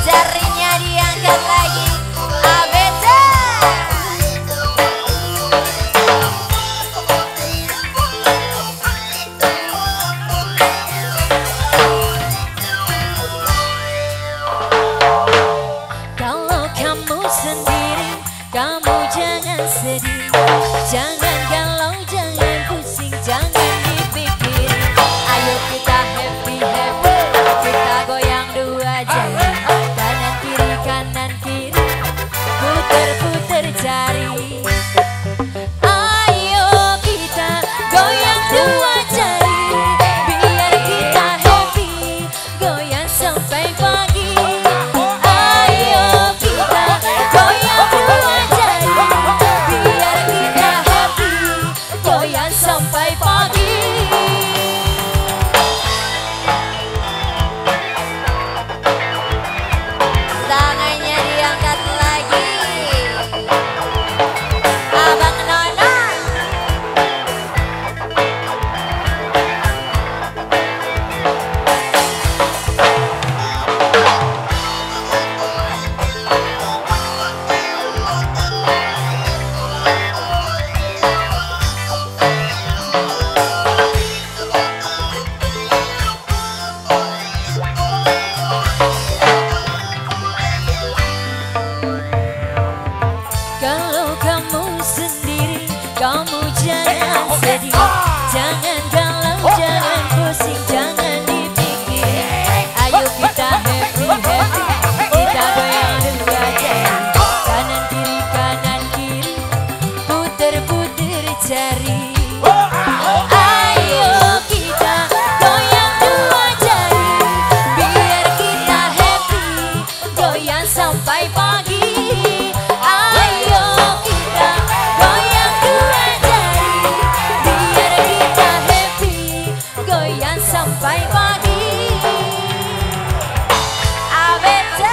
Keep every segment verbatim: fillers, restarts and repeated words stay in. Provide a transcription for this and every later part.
Jarinya diangkat lagi. Abeta. Kalau kamu sendiri, kamu jangan sedih, jangan galau, jangan pusing, jangan dipikirin. Ayo kita happy happy, kita goyang dua jari, kanan kiri kanan kiri, puter puter jari. Ayo kita goyang dua jari, biar kita happy, goyang sampai pagi. Ayo kita goyang dua jari, biar kita happy, goyang sampai pagi. Tangannya diangkat lagi. Abang Nona. Kalau kamu sendiri, kamu jangan sedih, jangan galau, jangan pusing, jangan dipikirin. Ayo kita happy happy, kita goyang dua jari, kanan kiri kanan kiri, puter puter jari. Ayo kita goyang dua jari, biar kita happy, goyang sampai pagi. Sampai pagi. Abeta.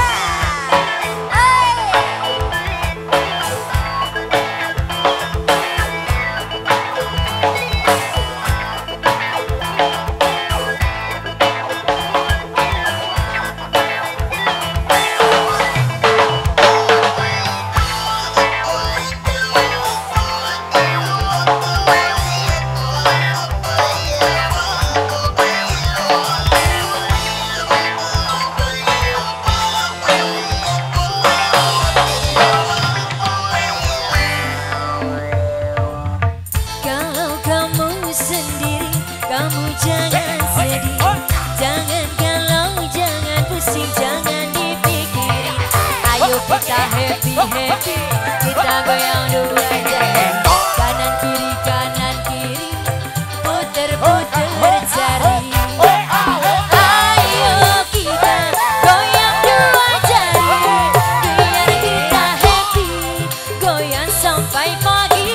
Sendiri, kamu jangan sedih, jangan galau, jangan pusing, jangan dipikirin. Ayo kita happy happy, kita goyang dua jari, kanan kiri kanan kiri, puter puter jari. Ayo kita goyang dua jari, biar kita happy, goyang sampai pagi.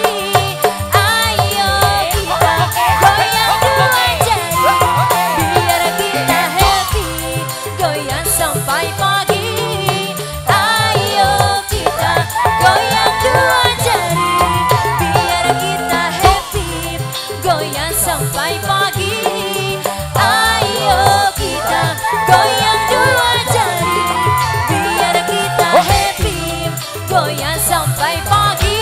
Sampai pagi. Ayo kita goyang dua jari, biar kita happy, goyang sampai pagi. Ayo kita goyang dua jari, biar kita happy, goyang sampai pagi.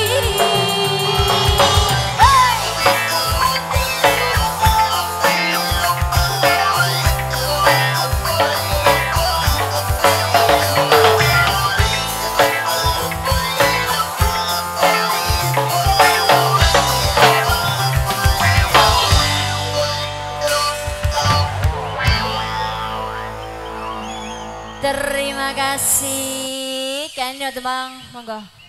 Terima kasih. Kayaknya teman, monggo.